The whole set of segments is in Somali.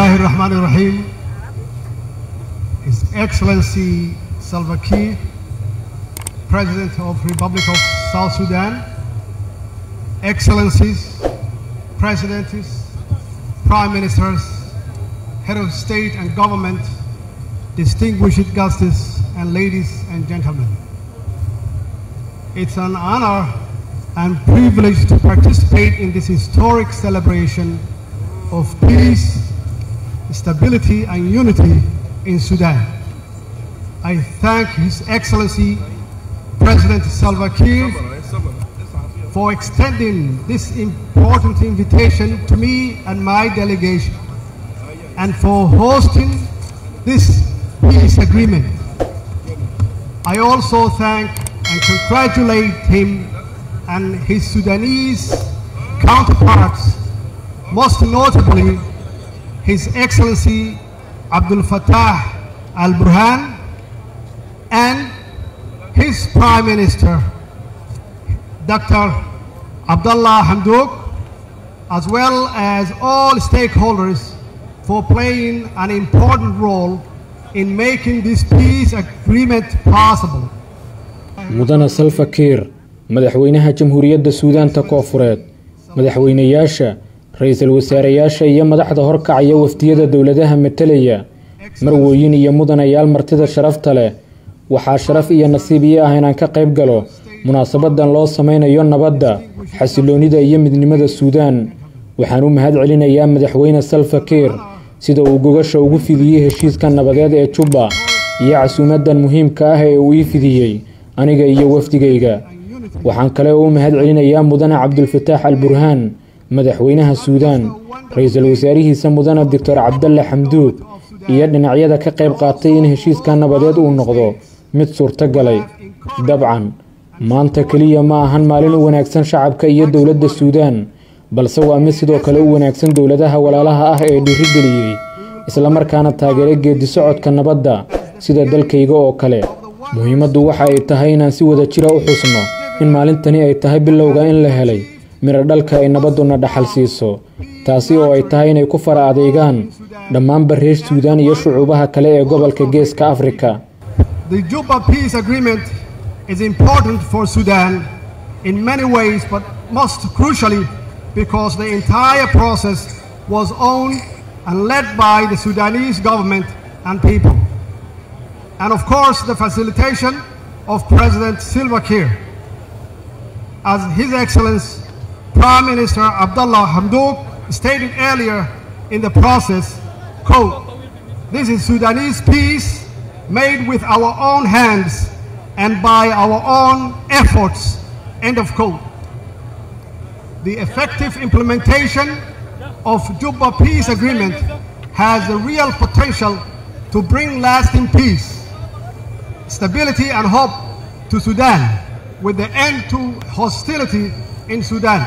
Bismillahirrahmanirrahim. His Excellency Salva Kiir, President of the Republic of South Sudan, Excellencies, Presidents, Prime Ministers, Head of State and Government, distinguished guests, and ladies and gentlemen. It's an honor and privilege to participate in this historic celebration of peace, stability, and unity in Sudan. I thank His Excellency President Salva Kiir for extending this important invitation to me and my delegation, and for hosting this peace agreement. I also thank and congratulate him and his Sudanese counterparts, most notably His Excellency Abdel Fattah al-Burhan and his Prime Minister, Dr. Abdallah Hamdok, as well as all stakeholders for playing an important role in making this peace agreement possible. mudana Salva Kiir madaxweynaha Jamhuuriyadda Suudaanta Koonfureed madaxweynayaasha ra'iisul wasaareyaasha iyo madaxda horkacaya wafdiyada dawladaha metelaya marwooyin iyo mudanayaal martida sharafta leh waxaa sharaf iyo nasiib ah inaan ka qayb galo munaasabadan loo sameeyo nabadda xasiloonida iyo midnimada Suudaan waxaan u mahad celinayaa madaxweyne Salva Kiir sida uu gogasha ugu fidiyay heshiiska nabadeed ee Juba iyo casuumadan muhiimka ah ee uu fidiyay aniga iyo wafdigayga waxaan kale oo u mahad celinayaa mudana Abdel Fattah al-Burhan madaxweynaha Suudaan ra'iisul wasaarihiisa mudana Dr. Abdallah Hamdok iyo dhinacyada ka qayb qaatay in heshiiska nabadeed uu noqdo mid suurtagalay dabcan maanta kaliya ma ahan maalin u wanaagsan shacabka iyo dawladda Suudaan balse waa mid sidoo kale u wanaagsan dawladaha walaalaha ah ee dhiirigeliyay isla markaana taageeray geedi socodka nabadda sida dalkayga oo kale muhiimaddu waxa ay tahay inaan si wada jira u xusno in maalintani ay tahay bilowga in la helay miro dhalka ay nabaduna dhaxal siiso taasi oo ay tahay inay ku fara adeegaan dhammaan reer Suudaan iyo shucuubaha kale ee gobolka Geeska Afrika. The Juba Peace Agreement is important for Sudan in many ways, but most crucially because the entire process was owned and led by the Sudanese government and people. And of course, the facilitation of President Salva Kiir. As His Excellency Prime Minister Abdallah Hamdok stated earlier in the process, quote, "This is Sudanese peace made with our own hands and by our own efforts," end of quote. The effective implementation of Juba Peace Agreement has the real potential to bring lasting peace, stability and hope to Sudan, with the end to hostility in Sudan.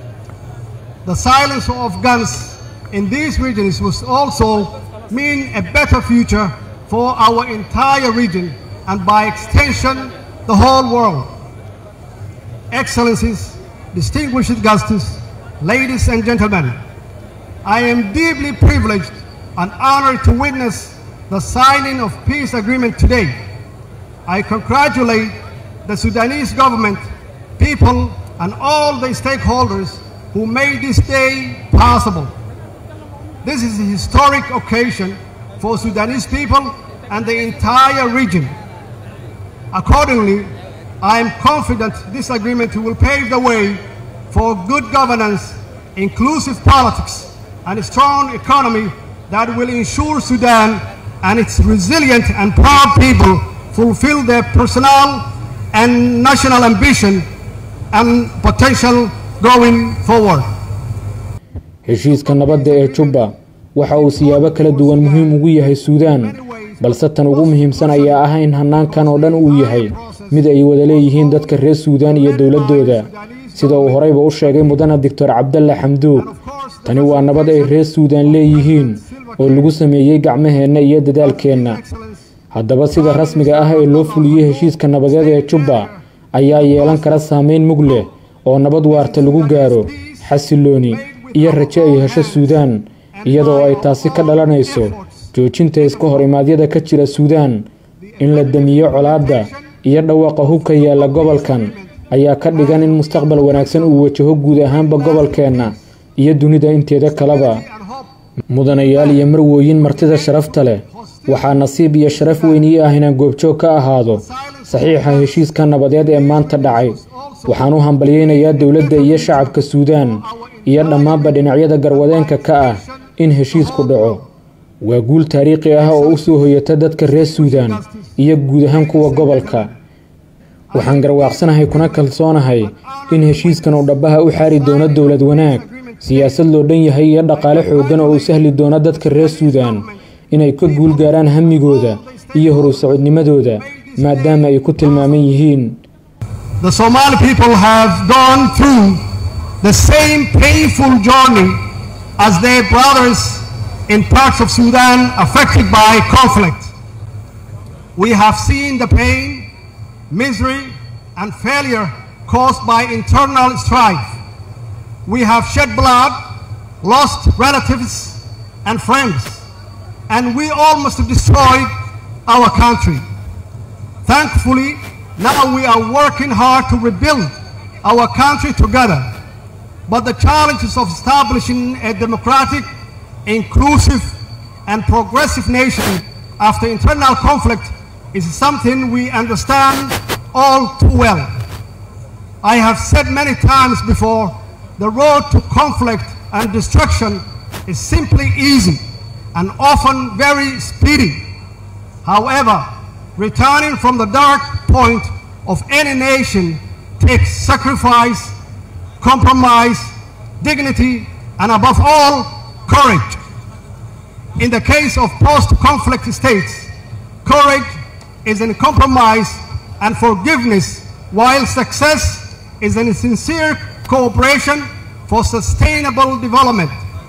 The silence of guns in these regions will also mean a better future for our entire region and by extension the whole world. Excellencies, distinguished guests, ladies and gentlemen, I am deeply privileged and honored to witness the signing of peace agreement today. I congratulate the Sudanese government, people, and all the stakeholders who made this day possible. This is a historic occasion for Sudanese people and the entire region. Accordingly, I am confident this agreement will pave the way for good governance, inclusive politics, and a strong economy that will ensure Sudan and its resilient and proud people fulfill their personal and national ambition and potential going forward. heshiiska nabadda ee Juba waxa uu siyaabo kala duwan muhiim ugu yahay Suudaan balse tan ugu muhiimsan ayaa ah in hanaankan oo dhan uu yahay mid ay wada leeyihiin dadka reer Suudaan iyo dawladooda sida uu horeyba u sheegay mudana Dr. Abdallah Hamdok tani waa nabad ay reer Suudaan leeyihiin oo lagu sameeyay gacmaheena iyo dadaalkeena haddaba sida rasmiga ah ee loo fuliyay heshiiska nabadeed ee Juba ayaa yeelan kara saameyn mug leh oo nabad waarta lagu gaaro xasilooni iyo rajo ay hesho Suudaan iyadoo ay taasi ka dhalanayso joojinta iska horimaadyada ka jira Suudaan. In la damiyo colaadda iyo dhawaaqa hubka yaalla gobolkan ayaa ka dhigan in mustaqbal wanaagsan uu wajaho guud ahaanba gobolkeena iyo dunida inteeda kaleba. Mudanayaal iyo marwooyin martida sharafta leh, waxaa nasiib iyo sharaf weyn ii ah inaan goobjoog ka ahaado saxiixa heshiiska nabadeed ee maanta dhacay. Waxaan u hambalyeynayaa dowladda iyo shacabka Suudaan iyo dhammaanba dhinacyada garwadeenka ka ah in heshiisku dhaco. Waa guul taariikhi ah oo u soo hoyata dadka reer Suudaan iyo guud ahaan kuwa gobolka. Waxaan garwaaqsanahay kuna kalsoonahay in heshiiskan uu dhabaha u xaari doono dowlad wanaag, siyaasad loo dhan yahay iyo dhaqaale xooggan oo u sahli doona dadka reer Suudaan inay ka guul gaaraan hamigooda iyo horu socodnimadooda maadaama ay ku tilmaaman yihiin. The Somali people have gone through the same painful journey as their brothers in parts of Sudan affected by conflict. We have seen the pain, misery, and failure caused by internal strife. We have shed blood, lost relatives and friends, and we almost destroyed our country. Thankfully, now we are working hard to rebuild our country together. But the challenges of establishing a democratic, inclusive, and progressive nation after internal conflict is something we understand all too well. I have said many times before, the road to conflict and destruction is simply easy and often very speedy. However, returning from the dark point of any nation takes sacrifice, compromise, dignity, and above all, courage. In the case of post-conflict states, courage is in compromise and forgiveness, while success is in sincere cooperation for sustainable development.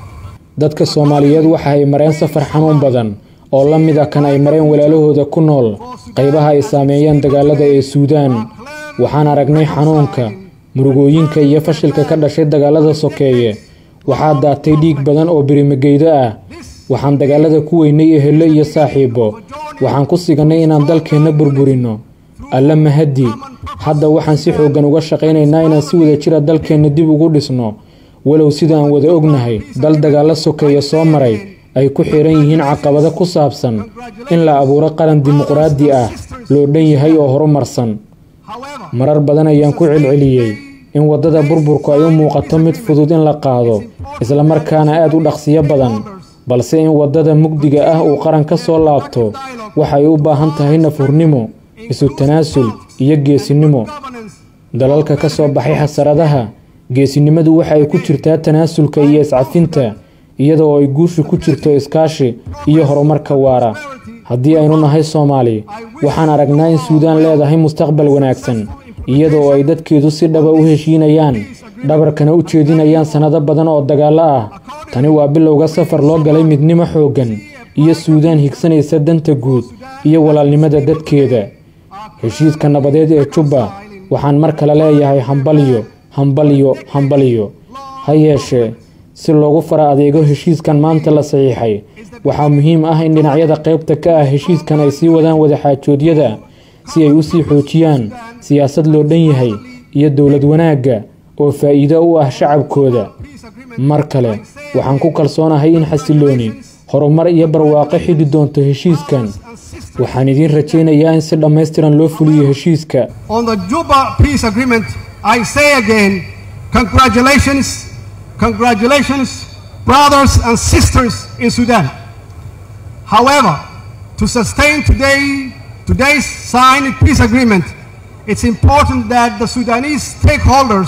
Dadka Soomaaliyeed waxa ay mareen safar xanuun badan oo la mid ah kan ay mareen walaalahooda ku nool qaybaha ay saameeyeen dagaalada ee Suudaan. Waxaan aragnay xanuunka, murugooyinka iyo fashilka ka dhashay dagaalada sokeeye. Waxaa daatay dhiig badan oo birimageyda ah. Waxaan dagaalada ku weynay ehelo iyo saaxiibo. Waxaan ku siganay inaan dalkeena burburino. Alla mahadi, hadda waxaan si xooggan uga shaqeynaynaa inaan si wada jira dalkeena dib ugu dhisno. Walow sidaan wada ognahay dal dagaalo sokeeye soo maray ay ku xiran yihiin caqabado ku saabsan in la abuuro qaran dimuqraadi ah loo dhan yahay oo horumarsan. Marar badan ayaan ku celceliyay in wadada burburku ay u muuqato mid fudud in la qaado isla markaana aad u dhaqsiyo badan, balse in wadada mugdiga ah uu qaran ka soo laabto waxay u baahan tahay nafurnimo, isu tanaasul iyo geesinimo. Dalalka ka soo baxay xasaradaha, geesinimadu waxa ay ku jirtaa tanaasulka iyo iscafinta, iyadoo ay guushu ku jirto iskaashi iyo horumarka waara. Haddii aynu nahay Soomaali, waxaan aragnaa in Suudaan leedahay mustaqbal wanaagsan, iyadoo ay dadkeedu si dhab ah u heshiinayaan, dhabarkana u jeedinayaan sanado badan oo dagaalo ah. Tani waa bilowga safar loo galay midnimo xooggan iyo Suudaan higsanaysa danta guud iyo walaalnimada dadkeeda. Heshiiska nabadeed ee Juba waxaan mar kale leeyahay hambalyo, hambalyo, hambalyo. Ha yeeshee, si loogu fara adeego heshiiskan maanta la saxiixay, waxaa muhiim ah in dhinacyada qaybta ka ah heshiiskan ay sii wadaan wada xaajoodyada si ay u sii xoojiyaan siyaasad loo dhan yahay iyo dowlad wanaagga oo faa'iido u ah shacabkooda. Mar kale, waxaan ku kalsoonahay in xasilooni, horumar iyo barwaaqo xidhi doonto heshiiskan. Waxaan idin rajaynayaa in si dhammaystiran loo fuliyo heshiiska. On the Juba peace agreement, I say again, congratulations, congratulations, brothers and sisters in Sudan. However, to sustain today's signed peace agreement, it's important that the Sudanese stakeholders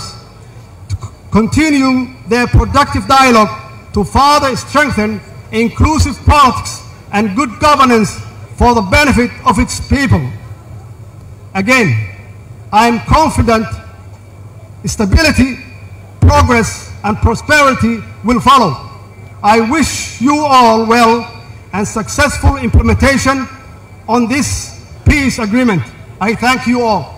continue their productive dialogue to further strengthen inclusive politics and good governance for the benefit of its people. Again, I am confident stability, progress, and prosperity will follow. I wish you all well and successful implementation on this peace agreement. I thank you all.